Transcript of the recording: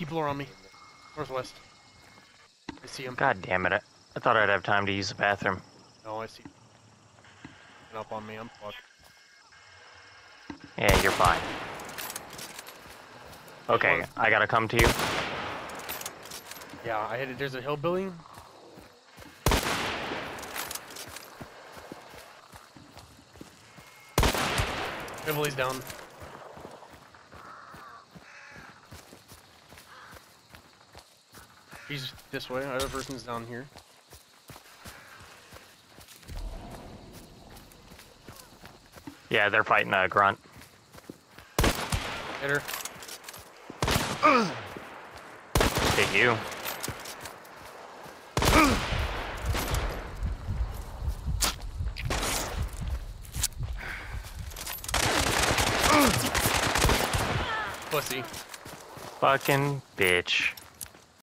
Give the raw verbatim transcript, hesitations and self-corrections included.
people are on me. Northwest. I see him. God damn it. I, I thought I'd have time to use the bathroom. No, I see. Get up on me. I'm fucked. Yeah, you're fine. Okay, I gotta come to you. Yeah, I hit it. There's a hill building. Rivalry's down. He's this way. Other person's down here. Yeah, they're fighting a grunt. Hit her. Hit you. Pussy. Fucking bitch.